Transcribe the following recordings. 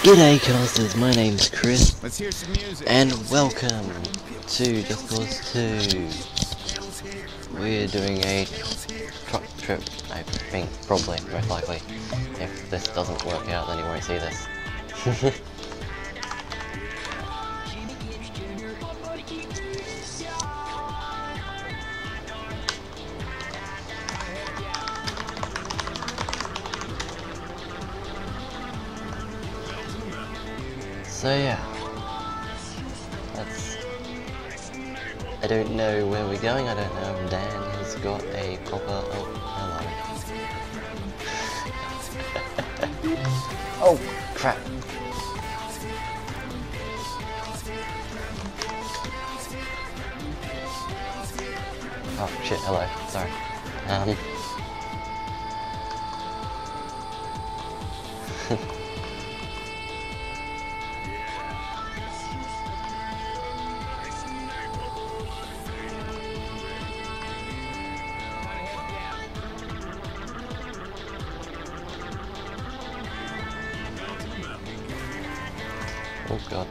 G'day casters, my name's Chris, Let's hear some music. and welcome to Just Cause 2. We're doing a truck trip, I think, probably, most likely. If this doesn't work out, then you won't see this. So yeah, I don't know where we're going, I don't know if Dan has got a proper, oh, hello. Oh, crap. Oh shit, hello, sorry. Oh god.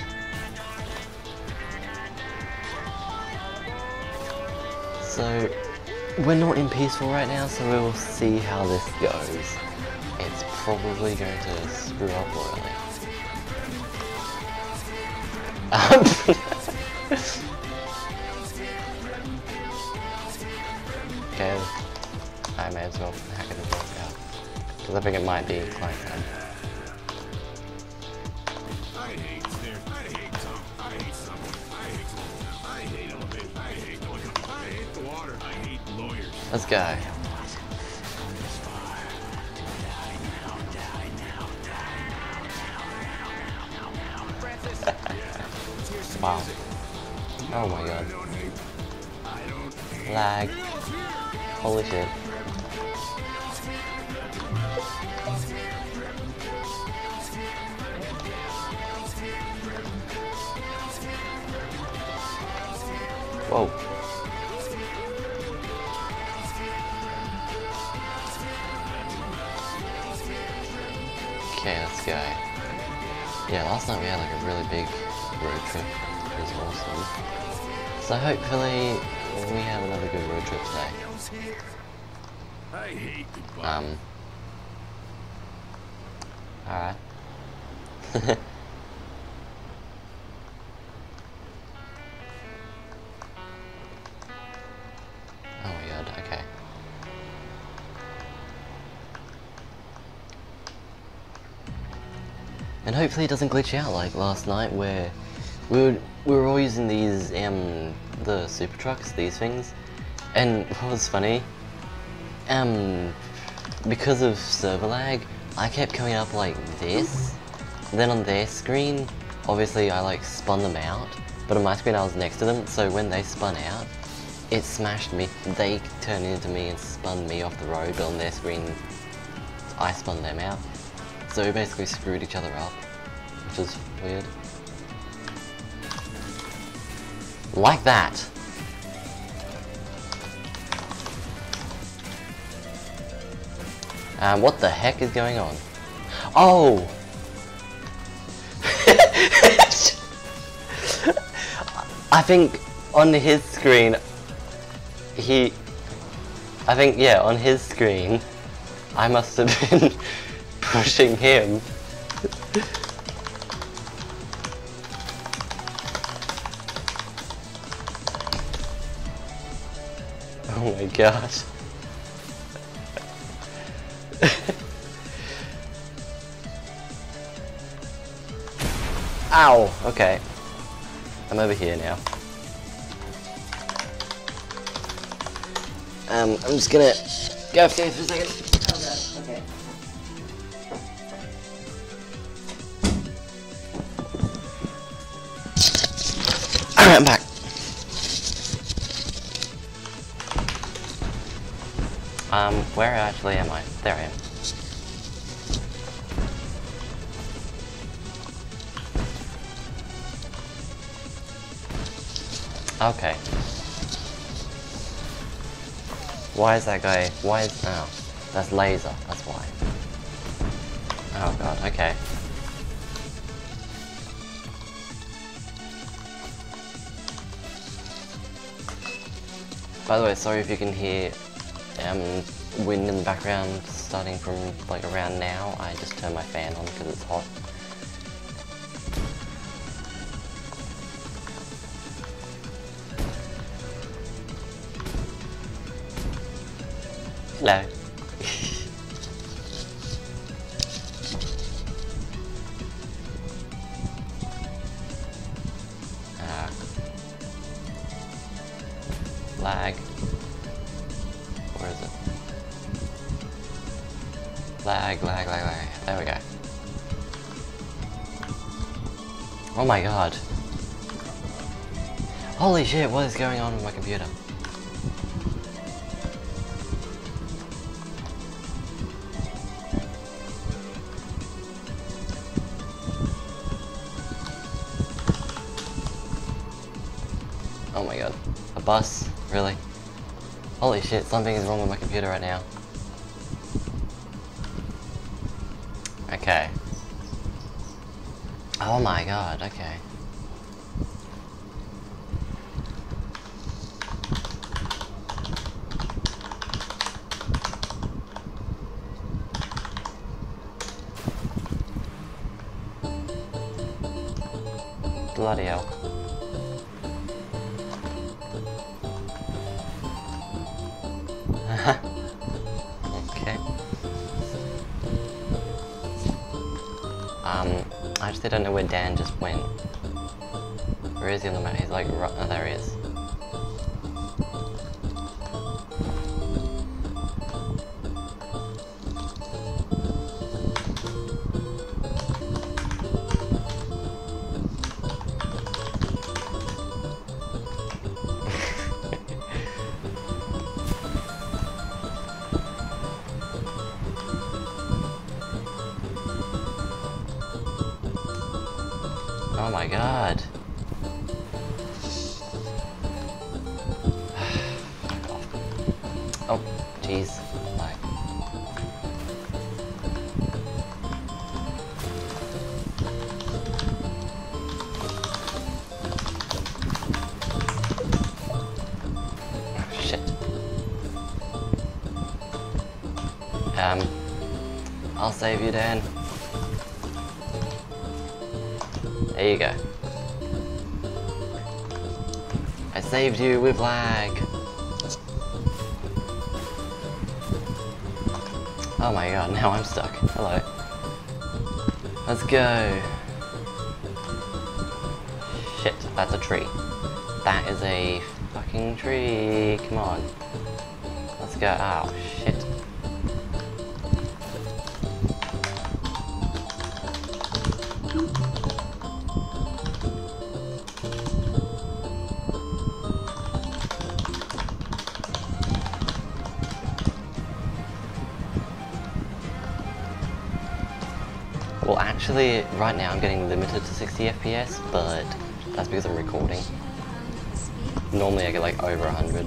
So, we're not in peaceful right now, so we'll see how this goes. It's probably going to screw up royally. Okay, I may as well hack it as well out. Because I think it might be client side. Let's go. Wow. Oh my god. Lag. Holy shit. Whoa. Okay, let's go. Yeah, last night we had like a really big road trip. It was awesome. So hopefully we have another good road trip today. Alright. Oh my god, okay. And hopefully it doesn't glitch out like last night where we were all using these the super trucks, these things. And what was funny, because of server lag, I kept coming up like this. And then on their screen, obviously I like spun them out, but on my screen I was next to them, so when they spun out, it smashed me. They turned into me and spun me off the road, but on their screen, I spun them out. So we basically screwed each other up, which is weird. Like that. What the heck is going on? Oh! I think on his screen, on his screen, I must have been pushing him. Oh my gosh. Ow! Okay. I'm over here now. I'm just gonna go upstairs for a second. Okay. Alright, I'm back. Where actually am I? There I am. Okay. Why is that guy? Why is... Oh, that's laser, that's why. Oh god, okay. By the way, sorry if you can hear wind in the background starting from like around now. I just turned my fan on because it's hot. Hello. Lag. Where is it? Lag, lag, lag, lag. There we go. Oh my god. Holy shit, what is going on with my computer? Oh my god. A bus? Really? Holy shit, something is wrong with my computer right now. Okay. Oh my god, okay. Bloody hell. Okay. I actually don't know where Dan just went. Where is he on the map? He's like, oh, there he is. Oh my god. Fuck off. Oh, jeez. Like. Shit. I'll save you, Dan. There you go. I saved you with lag. Oh my god, now I'm stuck. Hello. Let's go. Shit, that's a tree. That is a fucking tree. Come on. Let's go. Oh, shit. Well, actually, right now I'm getting limited to 60 FPS, but that's because I'm recording. Normally I get like over 100.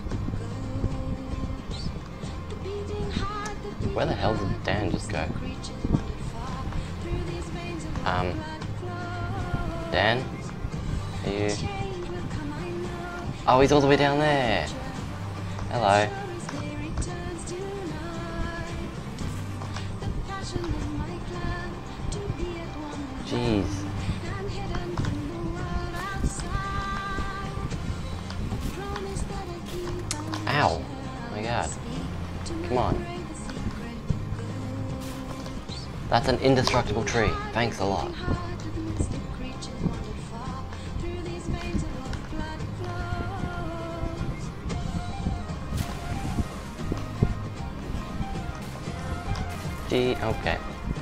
Where the hell did Dan just go? Dan? Are you... Oh, he's all the way down there! Hello. Jeez. Ow. Oh my god. Come on. That's an indestructible tree. Thanks a lot. Gee, okay.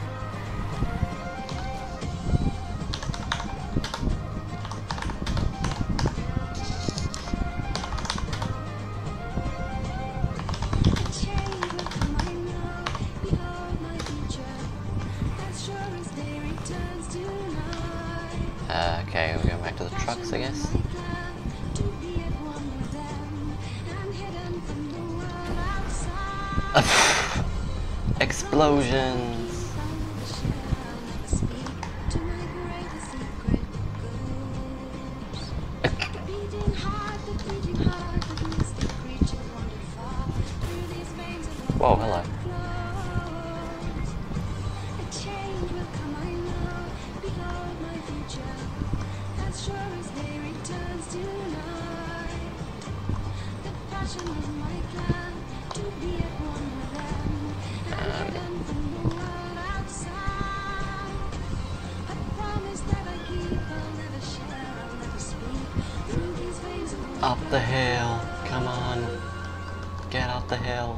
Okay, we're going back to the trucks, I guess. Explosions! Up the hill, come on, get up the hill.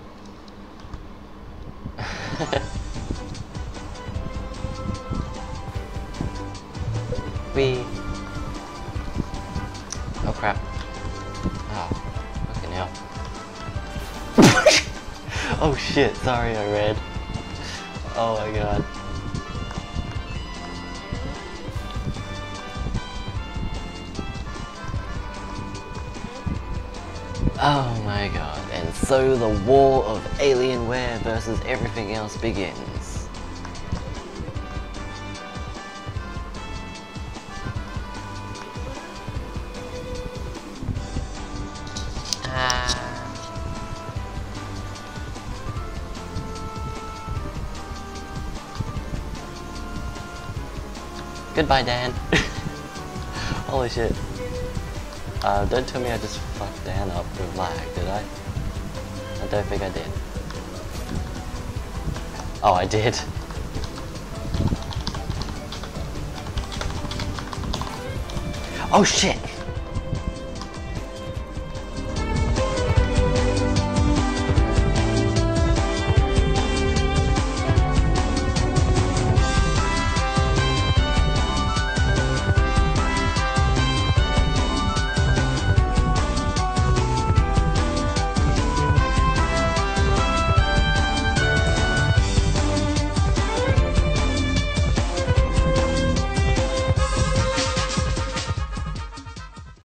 Wee. Oh crap. Oh, fucking hell. Oh shit, sorry I read. Oh my god. Oh my god, and so the war of Alienware versus everything else begins. Goodbye, Dan. Holy shit. Don't tell me I just fucked Dan up with lag, did I? I don't think I did. Oh, I did. Oh shit!